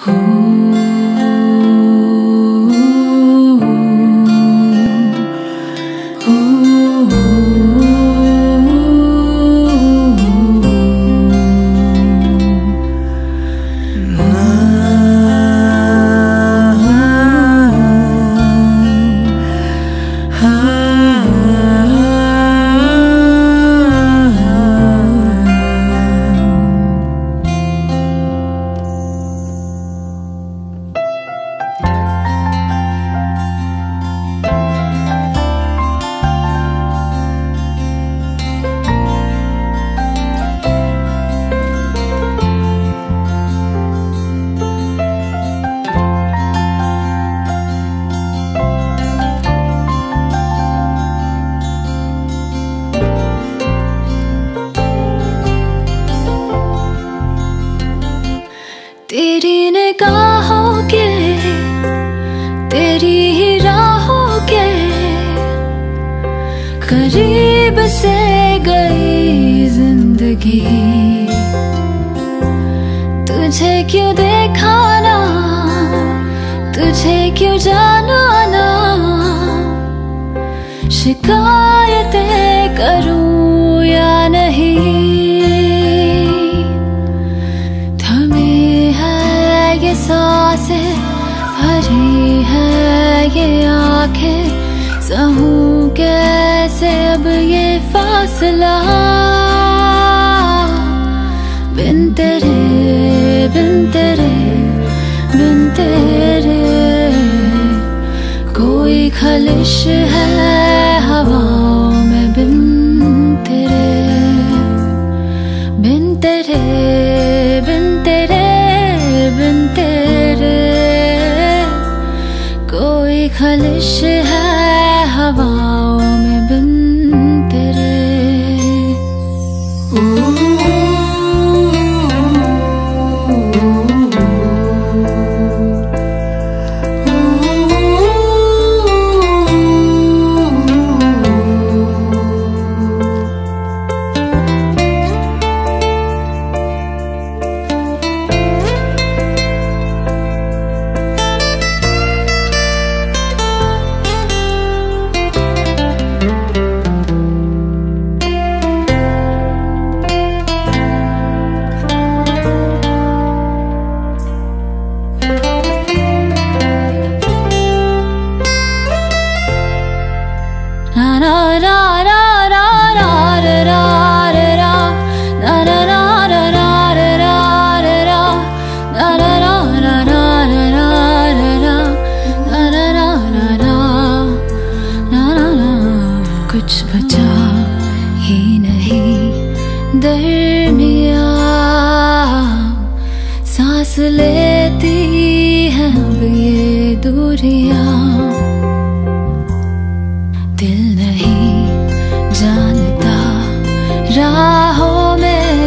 तेरी निगाहों के, तेरी ही राहों के करीब से गई जिंदगी। तुझे क्यों देखा ना, तुझे क्यों जाना ना, शिकायतें करूं या नहीं। सांसें भरी है ये आंखें, सहूं कैसे अब ये फासला। बिन तेरे, बिन तेरे, बिन तेरे कोई खलिश है हवाओं में। बिन तेरे, बिन तेरे, बिन तेरे, बिन तेरे कोई खलिश है हवाओं में। बिन तेरे कुछ बचा ही नहीं दरमिया, सांस लेती है अब ये दूरियां। दिल नहीं जानता राहों में,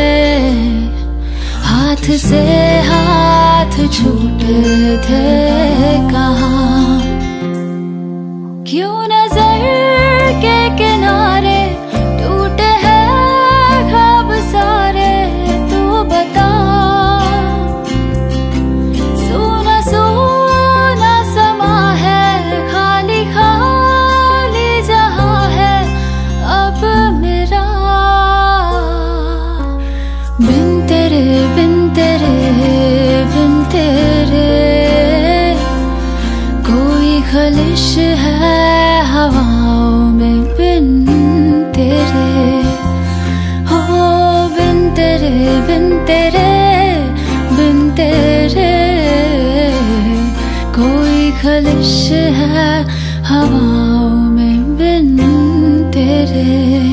हाथ से हाथ छूटे थे कहाँ। क्यों नजर के किनारे टूटे हैं ख्वाब सारे, तू बता। सोना सोना समा है, खाली खाली जहां है अब मेरा। बिन तेरे, बिन तेरे, बिन तेरे कोई खलिश है हवाओं में। बिन तेरे हो, बिन तेरे, बिन तेरे, बिन तेरे कोई खलिश है हवाओं में। बिन तेरे